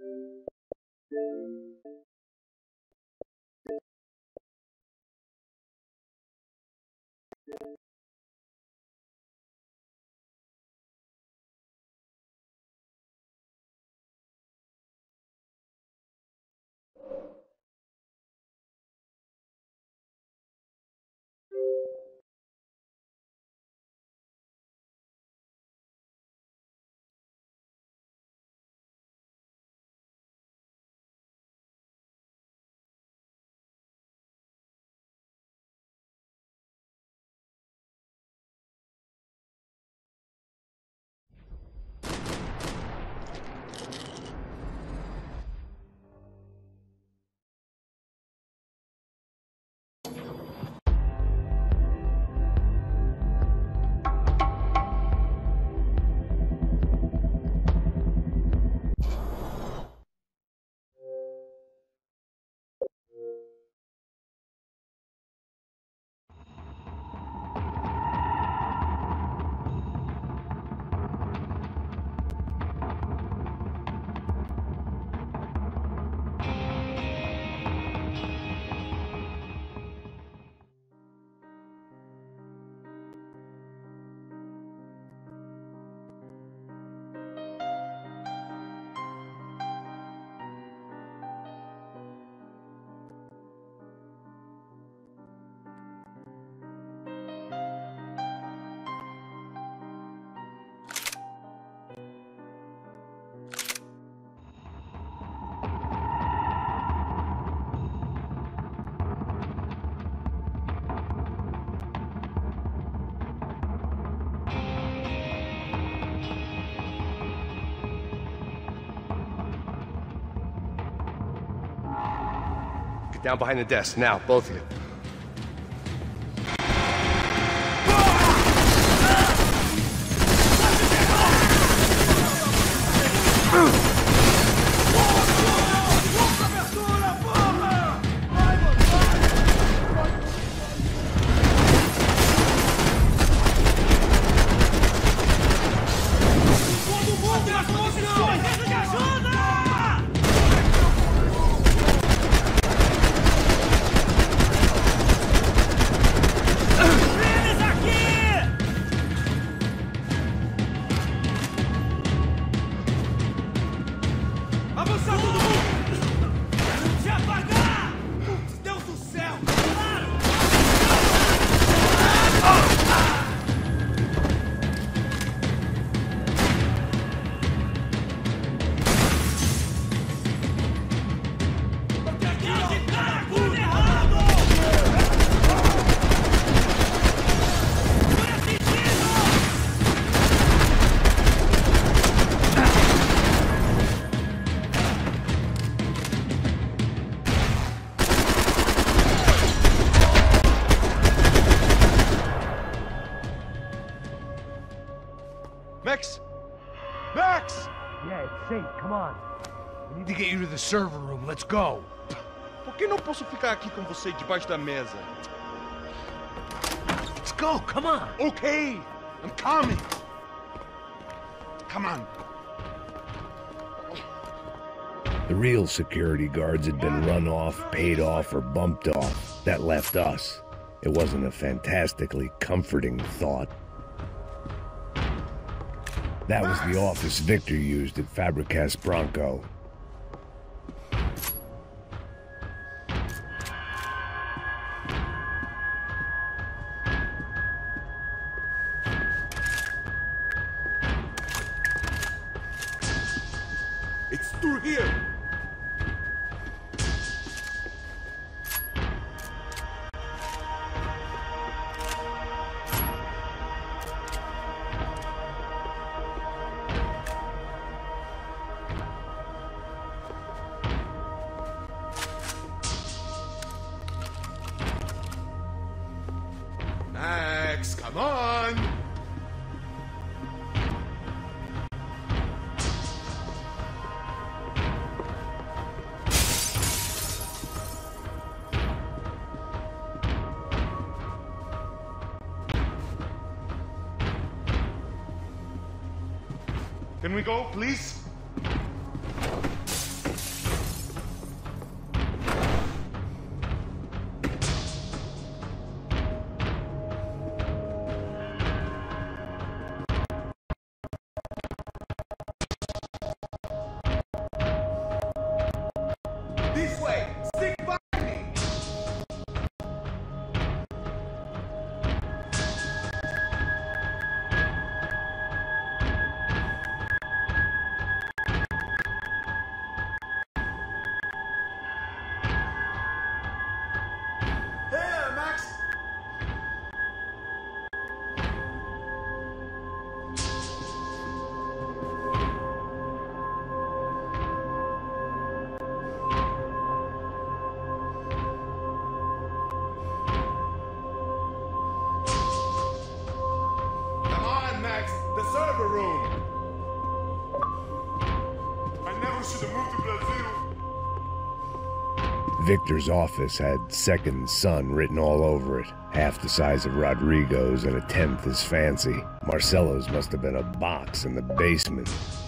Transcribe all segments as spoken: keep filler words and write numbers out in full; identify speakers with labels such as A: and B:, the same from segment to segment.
A: Down behind the desk, now, both of you. Max? Max!
B: Yeah, it's safe. Come on. We need to get you to the server room. Let's go.
A: Por que não posso ficar aqui com você debaixo da mesa?
B: Let's go. Come on.
A: Okay, I'm coming. Come on.
C: The real security guards had been run off, paid off, or bumped off. That left us. It wasn't a fantastically comforting thought. That was the office Victor used at Fabricas Bronco.
A: It's through here. Max, come on! Can we go, please?
C: Victor's office had second son written all over it, half the size of Rodrigo's and a tenth as fancy. Marcelo's must have been a box in the basement.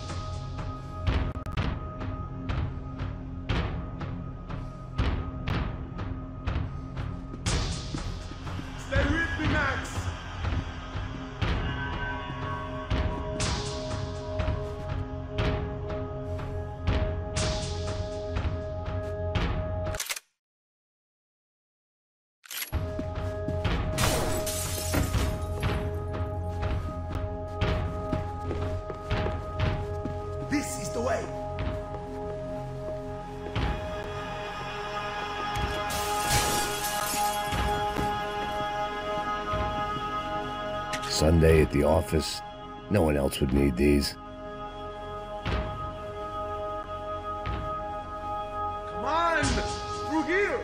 D: Stay with me, Max! This is the way!
C: Sunday at the office? No one else would need these.
D: Come on! Through here!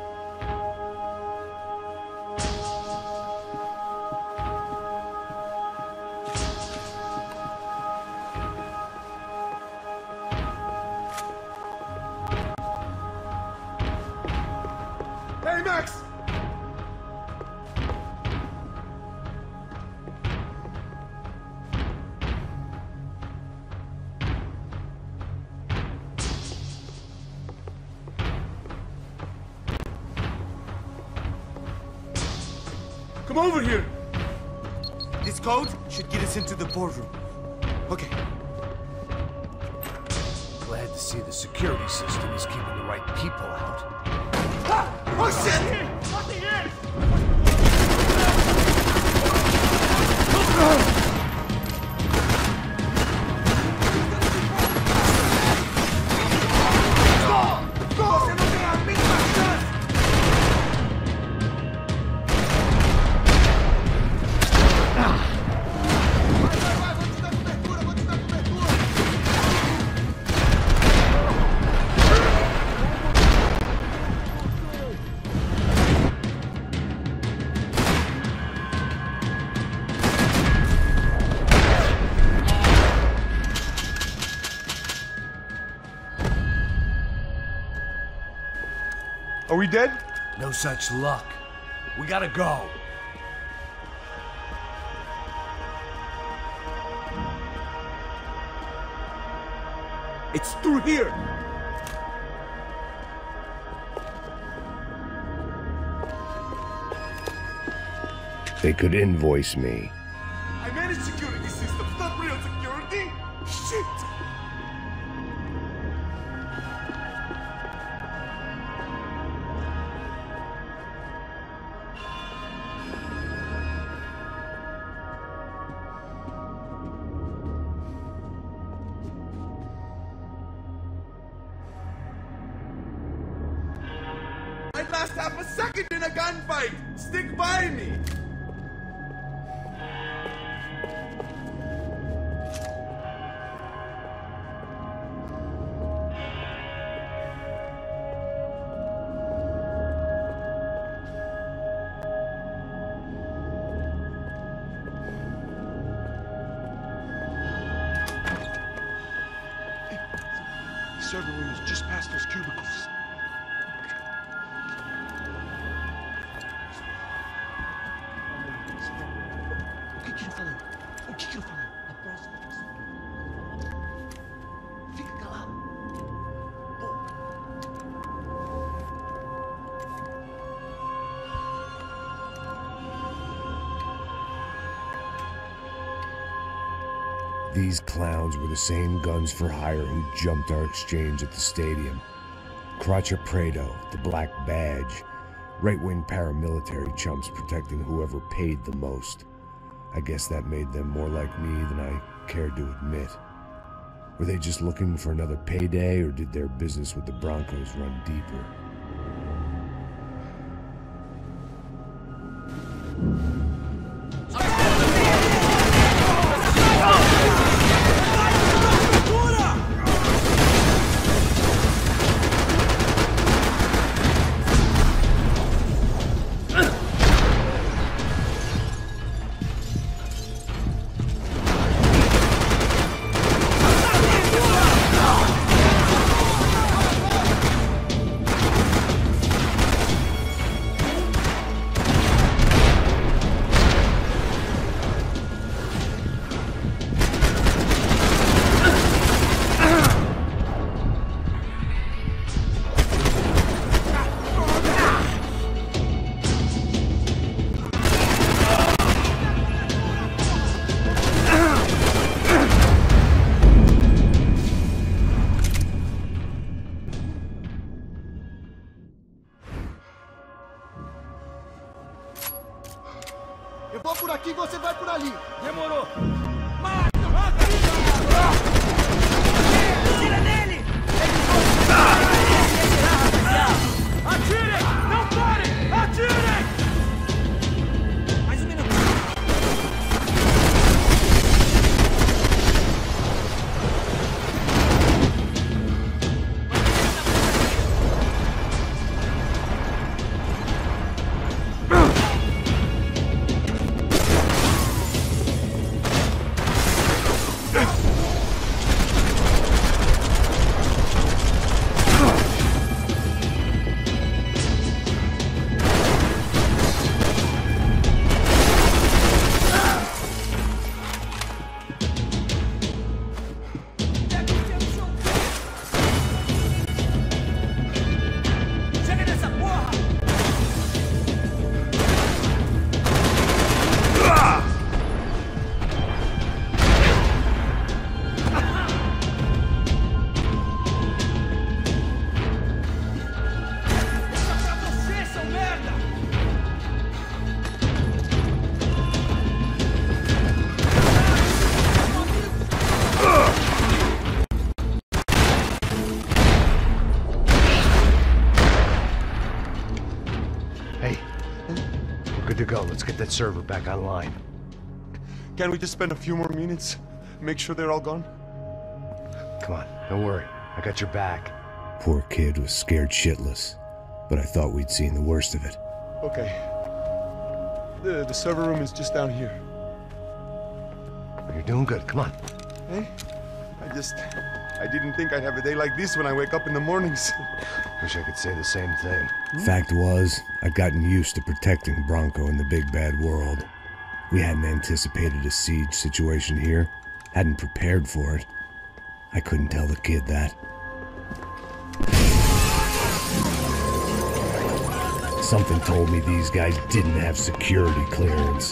D: Hey, Max! Come over here! This code should get us into the boardroom. Okay.
B: Glad to see the security system is keeping the right people out.
D: Ah! Oh shit!
A: Are we dead?
B: No such luck. We gotta go.
D: It's through here!
C: They could invoice me.
D: I managed security systems, not real security! Shit! I'd last half a second in a gunfight! Stick by me!
A: The server room is just past those cubicles. O que que ele falou? O que que ele falou? A próxima pessoa. Fica calado.
C: These clowns were the same guns for hire who jumped our exchange at the stadium. Craccia Prado, the Black Badge, right-wing paramilitary chumps protecting whoever paid the most. I guess that made them more like me than I cared to admit. Were they just looking for another payday, or did their business with the Broncos run deeper?
E: você vai por ali.
F: Demorou.
G: Tira nele!
F: Atirem! Não parem! Atirem!
G: Mais um minuto. Chega dessa porra! Isso é pra você, seu merda!
B: Hey, we're good to go. Let's get that server back online.
D: Can't we just spend a few more minutes? Make sure they're all gone?
B: Come on, don't worry. I got your back.
C: Poor kid was scared shitless, but I thought we'd seen the worst of it.
D: Okay. The, the server room is just down here.
B: You're doing good. Come on.
D: Hey? I just... I didn't think I'd have a day like this when I wake up in the mornings.
B: Wish I could say the same thing.
C: Fact was, I'd gotten used to protecting Bronco in the big bad world. We hadn't anticipated a siege situation here, hadn't prepared for it. I couldn't tell the kid that. Something told me these guys didn't have security clearance.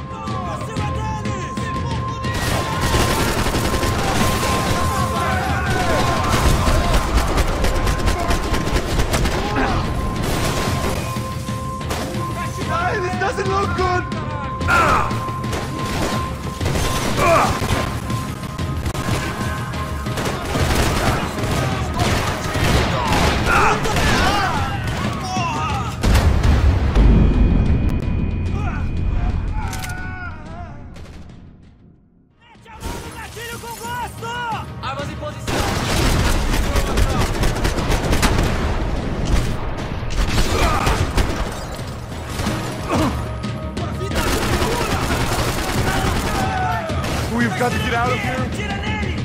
D: Hey, this doesn't look good!
G: Gatilho com gosto! Armas em posição!
D: We've got to get out of here.
G: Tira nele!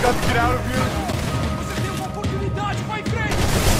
D: got to get out of here?
G: Você tem uma oportunidade, vai em frente!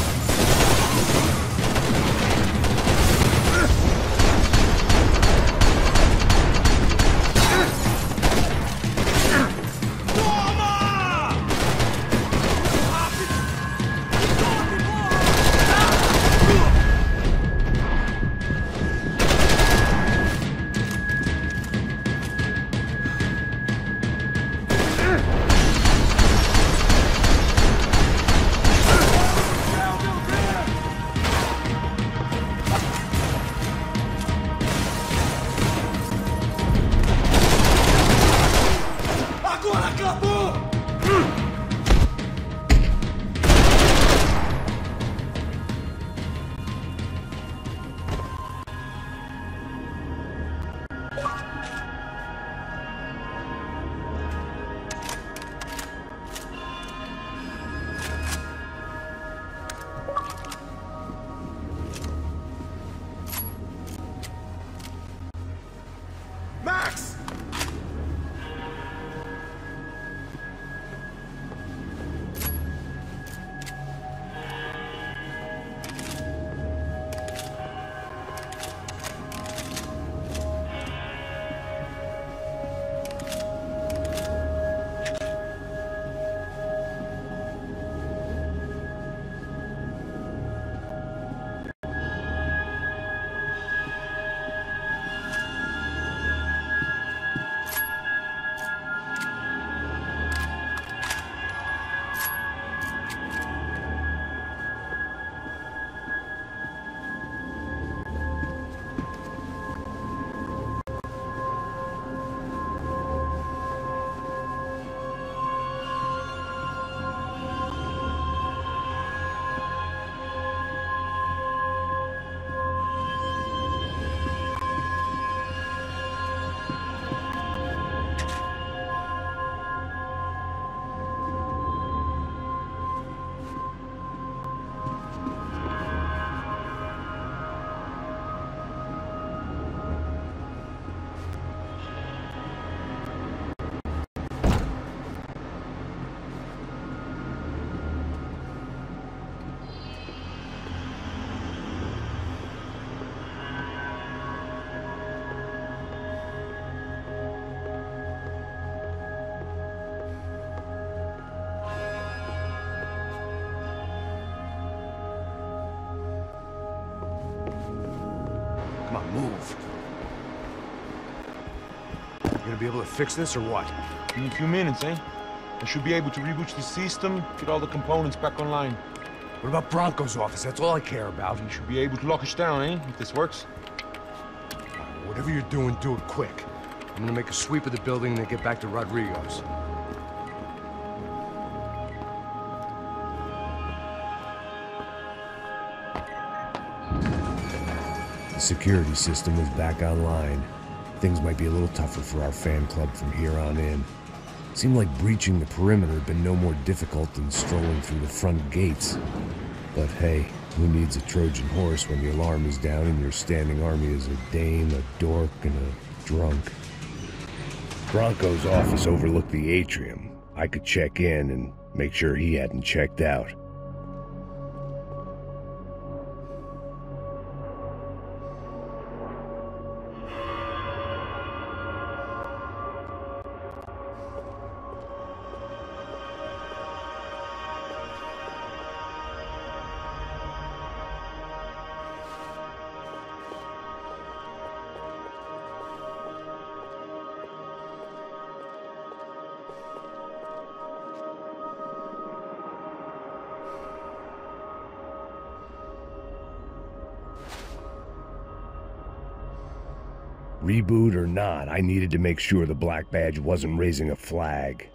D: Max!
B: Come on, move. You gonna be able to fix this or what?
E: In a few minutes, eh? I should be able to reboot the system, get all the components back online.
B: What about Bronco's office? That's all I care about.
E: You should be able to lock us down, eh? If this works.
B: Whatever you're doing, do it quick. I'm gonna make a sweep of the building and then get back to Rodrigo's.
C: The security system is back online. Things might be a little tougher for our fan club from here on in. It seemed like breaching the perimeter had been no more difficult than strolling through the front gates. But hey, who needs a Trojan horse when the alarm is down and your standing army is a dame, a dork, and a drunk? Bronco's office overlooked the atrium. I could check in and make sure he hadn't checked out. Reboot or not, I needed to make sure the Black Badge wasn't raising a flag.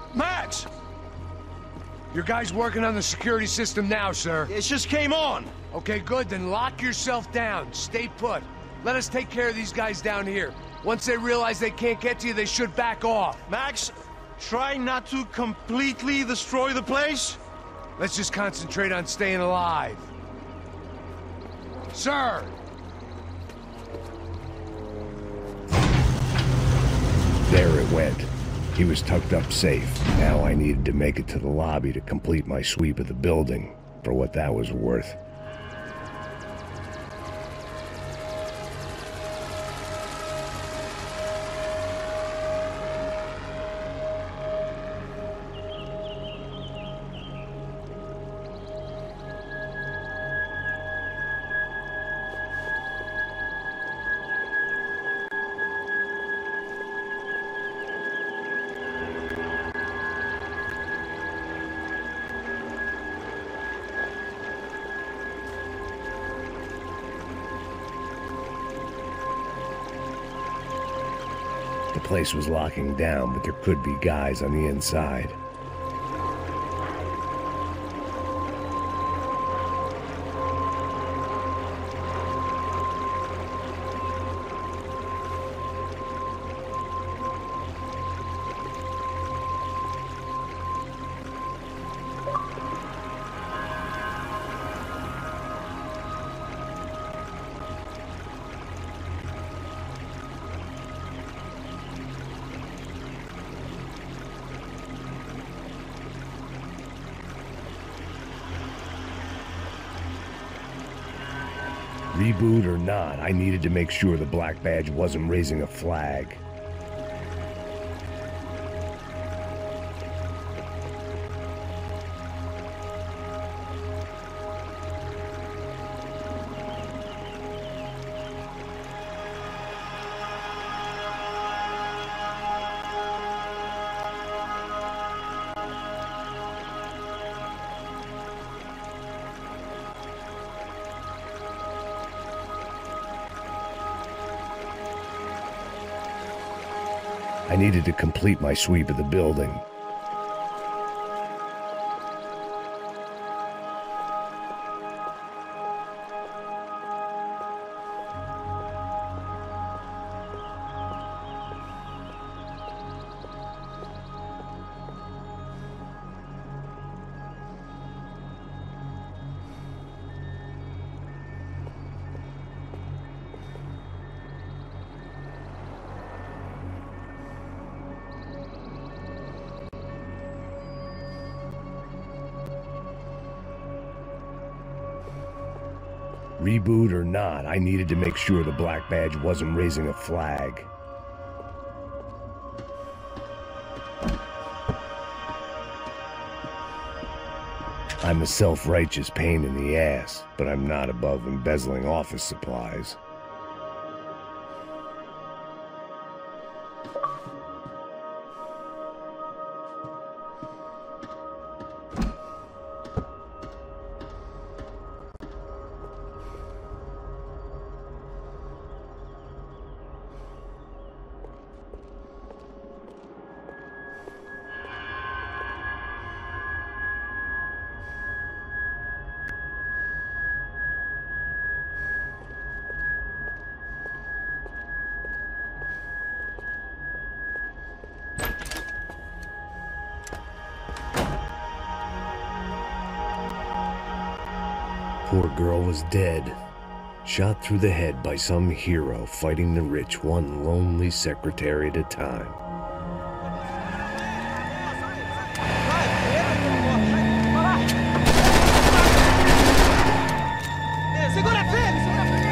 F: Max!
B: Your guy's working on the security system now, sir.
F: It just came on.
B: Okay, good, then lock yourself down. Stay put. Let us take care of these guys down here. Once they realize they can't get to you, they should back off.
F: Max, try not to completely destroy the place.
B: Let's just concentrate on staying alive. Sir!
C: There it went. He was tucked up safe. Now I needed to make it to the lobby to complete my sweep of the building, for what that was worth. The place was locking down, but there could be guys on the inside. Reboot or not, I needed to make sure the Black Badge wasn't raising a flag. I needed to complete my sweep of the building. Reboot or not, I needed to make sure the Black Badge wasn't raising a flag. I'm a self-righteous pain in the ass, but I'm not above embezzling office supplies. Poor girl was dead, shot through the head by some hero fighting the rich one lonely secretary at a time.
G: Segura firme, segura firme!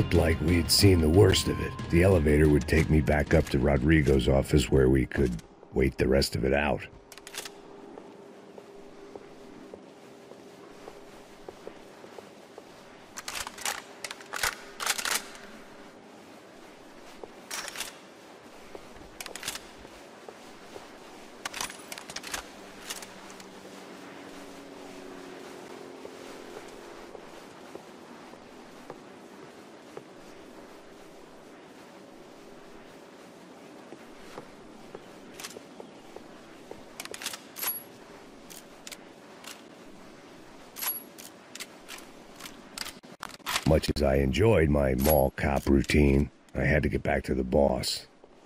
C: looked like we'd seen the worst of it. The elevator would take me back up to Rodrigo's office where we could wait the rest of it out. Much as I enjoyed my mall cop routine, I had to get back to the boss.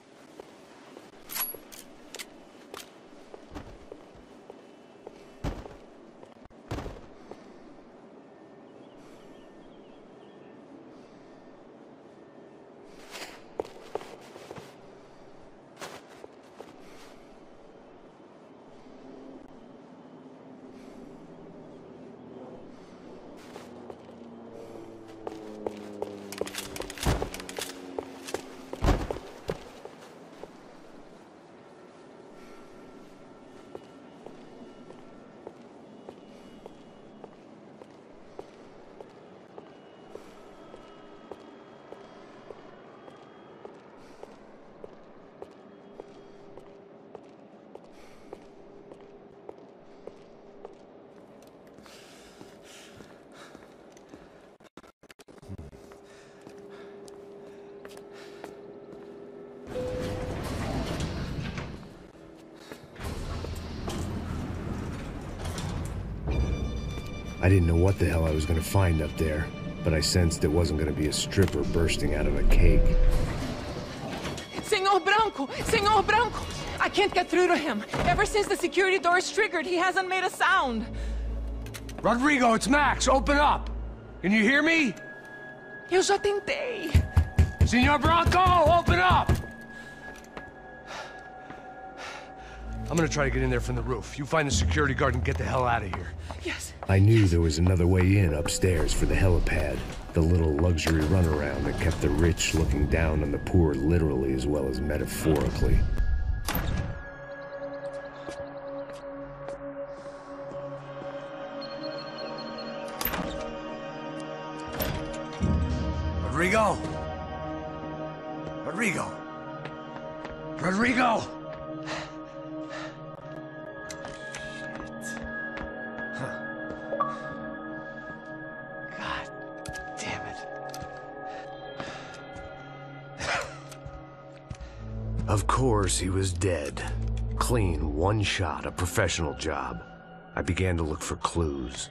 C: I didn't know what the hell I was going to find up there, but I sensed it wasn't going to be a stripper bursting out of a cake.
H: Senor Branco! Senor Branco! I can't get through to him. Ever since the security door is triggered, he hasn't made a sound.
B: Rodrigo, it's Max. Open up. Can you hear me?
H: Eu já tentei.
B: Senor Branco, open up! I'm gonna try to get in there from the roof. You find the security guard and get the hell out of here.
H: Yes.
C: I knew there was another way in upstairs for the helipad, the little luxury runaround that kept the rich looking down on the poor literally as well as metaphorically.
B: Rodrigo! Rodrigo! Rodrigo!
C: Of course, he was dead. Clean, one shot, a professional job. I began to look for clues.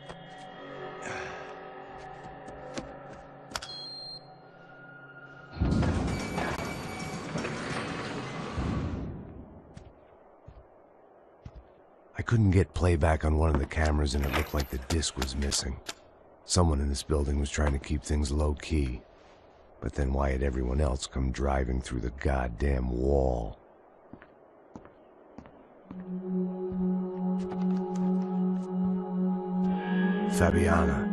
C: I couldn't get playback on one of the cameras and it looked like the disc was missing. Someone in this building was trying to keep things low-key. But then why had everyone else come driving through the goddamn wall? Fabiana.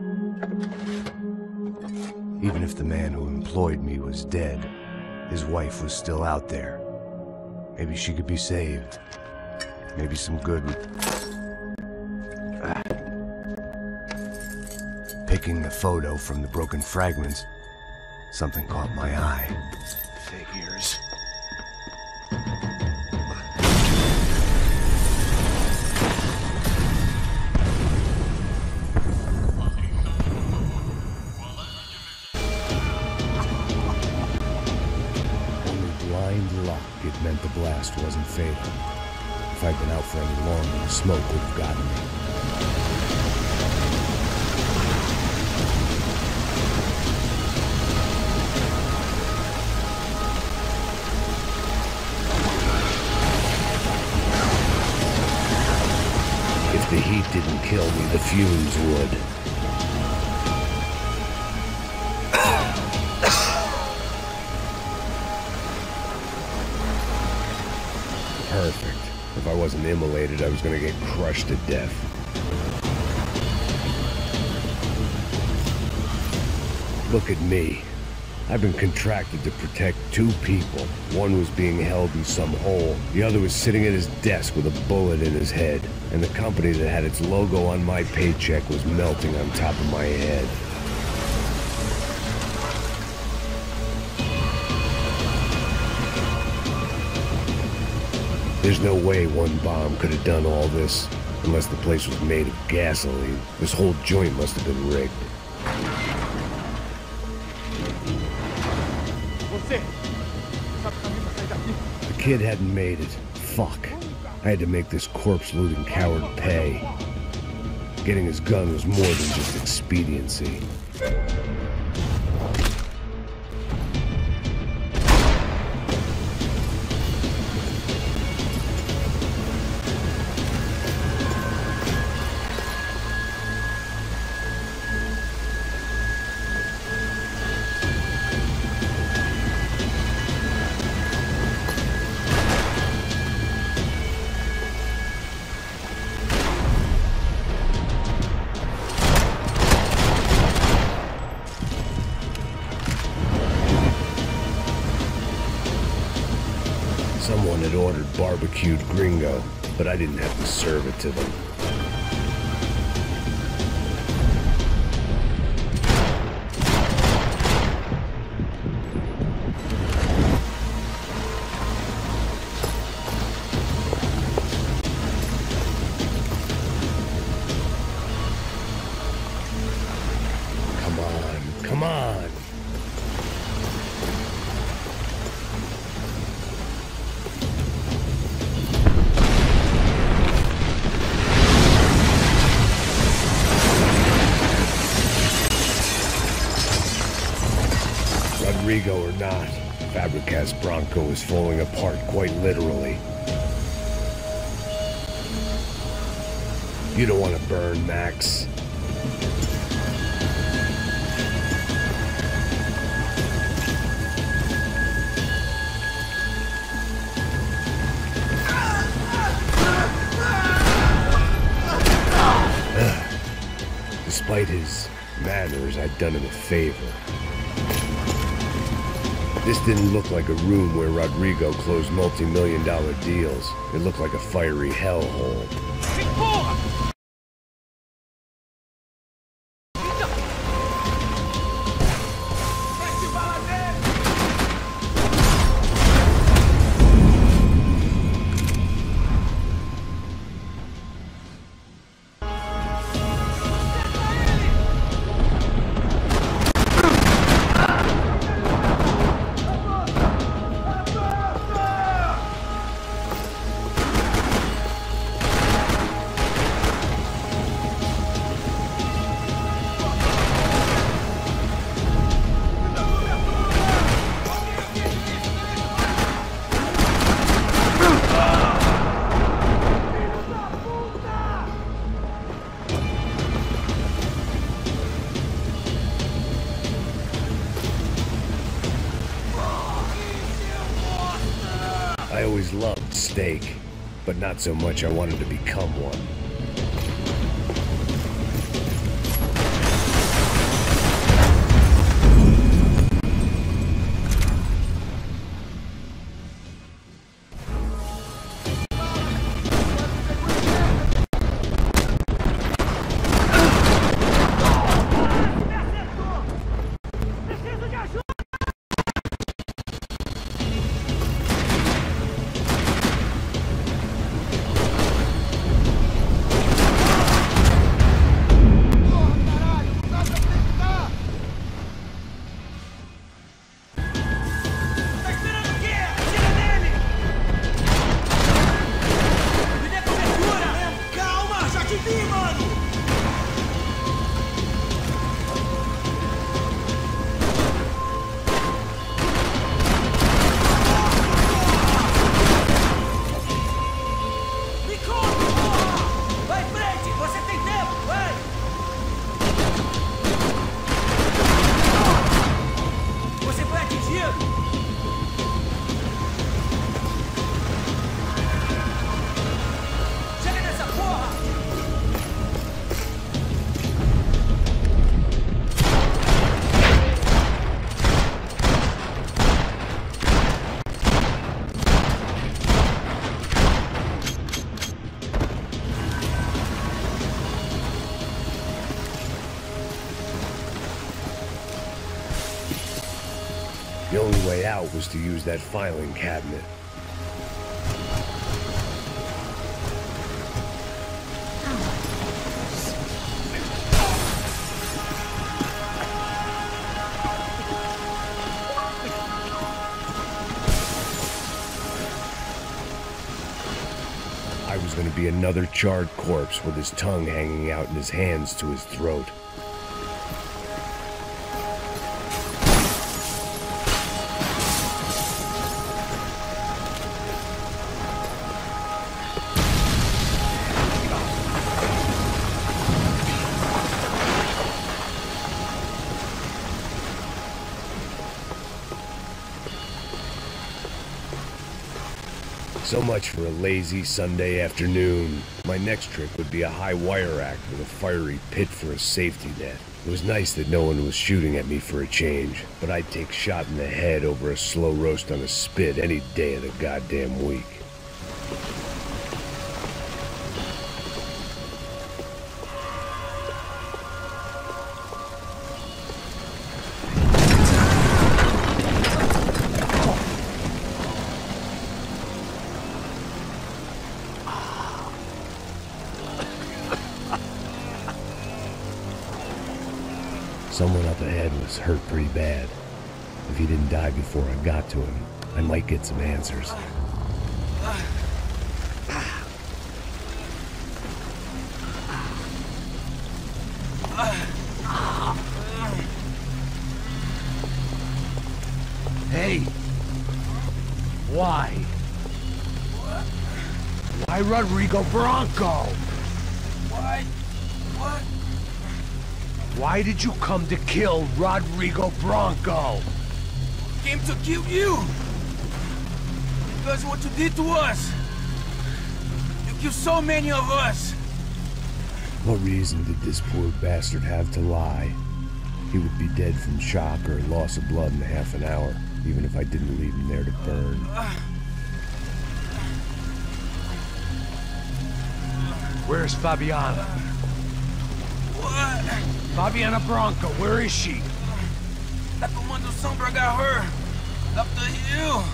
C: Even if the man who employed me was dead, his wife was still out there. Maybe she could be saved. Maybe some good would... Ah. Picking the photo from the broken fragments, something caught my eye. Figures. Only blind luck it meant the blast wasn't fatal. If I'd been out for any longer, the smoke would have gotten me. If the heat didn't kill me, the fumes would. Perfect. If I wasn't immolated, I was gonna get crushed to death. Look at me. I've been contracted to protect two people. One was being held in some hole. The other was sitting at his desk with a bullet in his head. And the company that had its logo on my paycheck was melting on top of my head. There's no way one bomb could have done all this, unless the place was made of gasoline. This whole joint must have been rigged. The kid hadn't made it. Fuck. I had to make this corpse-looting coward pay. Getting his gun was more than just expediency. Someone had ordered barbecued gringo, but I didn't have to serve it to them. Come on, come on! Rodrigo or not, Fabregas Bronco is falling apart quite literally. You don't want to burn, Max. Despite his manners, I'd done him a favor. This didn't look like a room where Rodrigo closed multi-million dollar deals. It looked like a fiery hellhole. I always loved steak, but not so much I wanted to become one. only way out was to use that filing cabinet. I was going to be another charred corpse with his tongue hanging out and his hands to his throat. So much for a lazy Sunday afternoon. My next trick would be a high wire act with a fiery pit for a safety net. It was nice that no one was shooting at me for a change, but I'd take shot in the head over a slow roast on a spit any day of the goddamn week. Someone up ahead was hurt pretty bad. If he didn't die before I got to him, I might get some answers.
B: Hey! Why? Why Rodrigo Branco?
G: Why? What?
B: Why did you come to kill Rodrigo Branco?
G: Came to kill you! Because what you did to us! You killed so many of us!
C: What reason did this poor bastard have to lie? He would be dead from shock or loss of blood in half an hour, even if I didn't leave him there to burn.
B: Where's Fabiana?
G: What?
B: Fabiana Branco, where is she?
G: That Comando Sombra got her! Up the hill!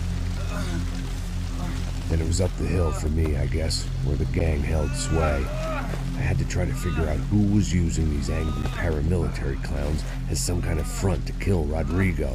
C: Then it was up the hill for me, I guess, where the gang held sway. I had to try to figure out who was using these angry paramilitary clowns as some kind of front to kill Rodrigo.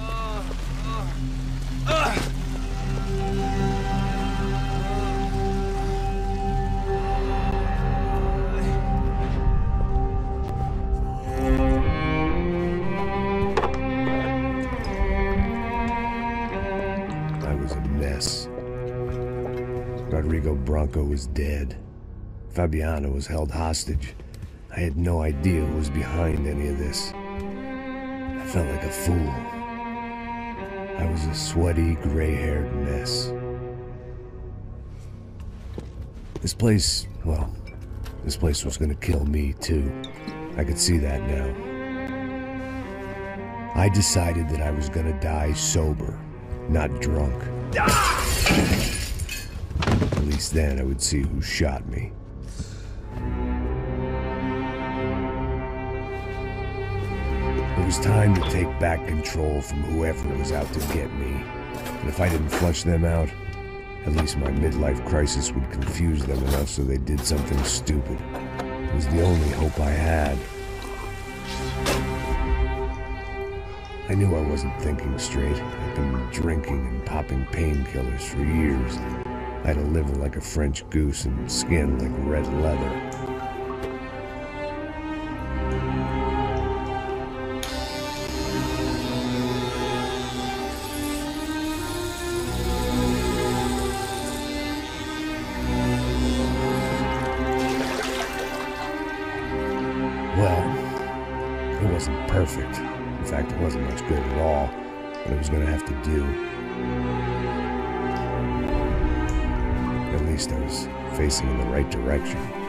C: I was a mess. Rodrigo Branco was dead. Fabiana was held hostage. I had no idea who was behind any of this. I felt like a fool. I was a sweaty, gray-haired mess. This place, well, this place was gonna kill me too. I could see that now. I decided that I was gonna die sober, not drunk. At least then I would see who shot me. It was time to take back control from whoever was out to get me. And if I didn't flush them out, at least my midlife crisis would confuse them enough so they did something stupid. It was the only hope I had. I knew I wasn't thinking straight. I'd been drinking and popping painkillers for years. I had a liver like a French goose and skin like red leather. Well, it wasn't perfect. In fact, it wasn't much good at all, but it was going to have to do. At least I was facing in the right direction.